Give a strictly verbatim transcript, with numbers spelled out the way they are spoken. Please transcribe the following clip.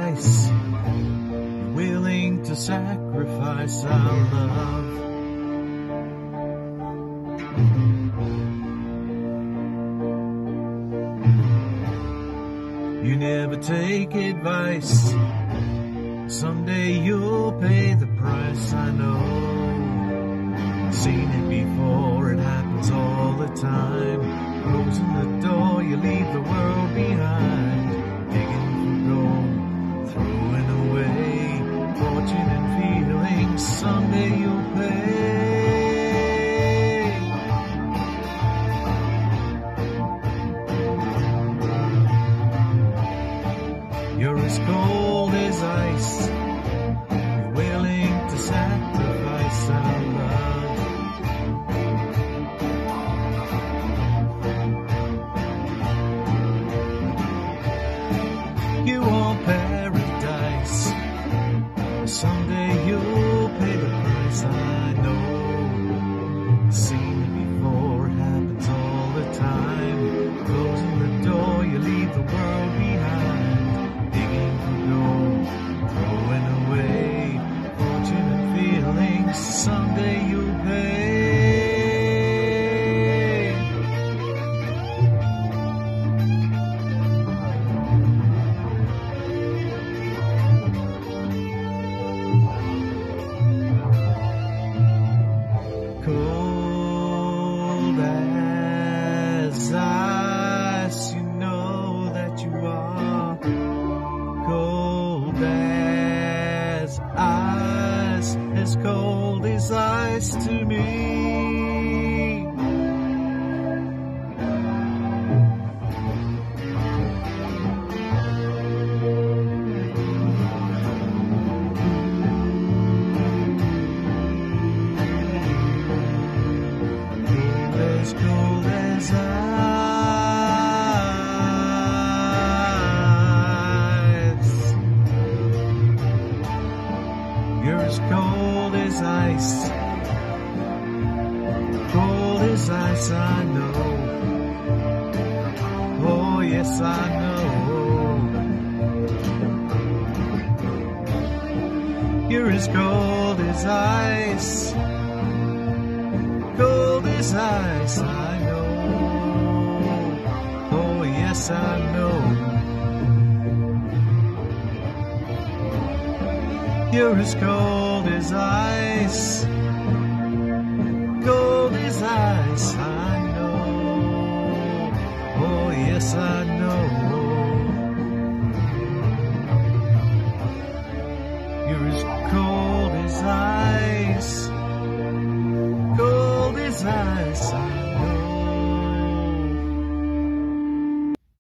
ice. You're willing to sacrifice our love. You never take advice. Someday you'll pay the price, I know. Seen it before, it happens all the time. Closing the door, you leave the world behind. Digging for gold, throwing away fortune and feelings. Someday you'll pay. You're as cold as ice. You're willing to sacrifice our love. You want paradise. Someday you'll pay the price, I know. Seen it before, it happens all the time. Closing the door, you leave the world behind. Digging for gold, throwing away fortune and feelings. Someday you'll pay. Cold as ice, you know that you are. Cold as ice, as cold as ice to me. As cold as ice. You're as cold as ice. Cold as ice, I know. Oh yes, I know. You're as cold as ice. Cold as ice, I know. Oh yes, I know. You're as cold as ice. Cold as ice, I know. Oh yes, I know. You're as cold as ice. Cold as ice, I know.